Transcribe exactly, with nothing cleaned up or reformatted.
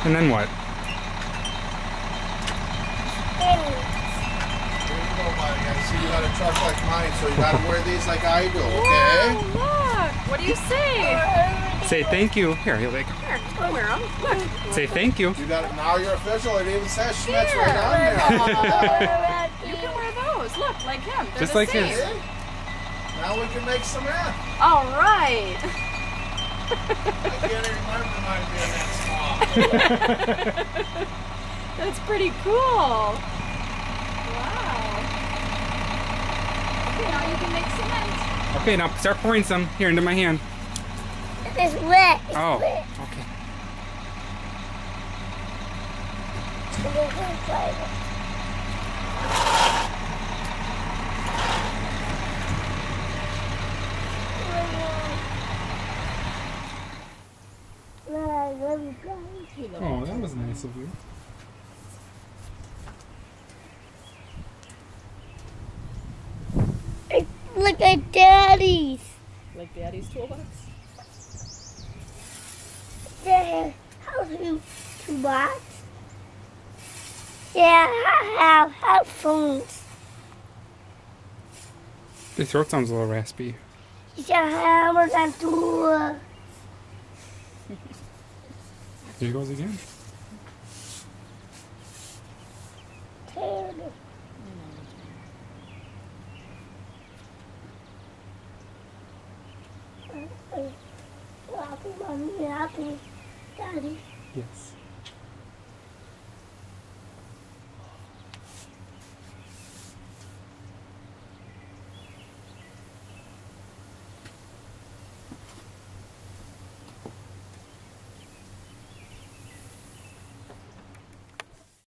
And then what? There you go, buddy. I see you got a truck like mine, so you gotta wear these like I do, okay? Whoa, look. What do you say? Say thank you. Here, he'll like. Here, I'll wear them. Look. Say thank you. You got it. Now you're official. It even says Schmitz Here. right on there. You can wear those. Look, like him. They're Just the like same. his. See? Now we can make some math. All right. I can't even remember mine being that small. That's pretty cool. Wow. Okay, now you can make cement. Okay, now start pouring some here into my hand. It's wet. It's Oh, wet. okay. Oh, that was nice of you. Look at Daddy's. Like Daddy's toolbox? Dad, how's you toolbox? Yeah, I have headphones. Your throat sounds a little raspy. Yeah, hammers and tools. Here he goes again. Happy, mommy, happy, daddy. Yes.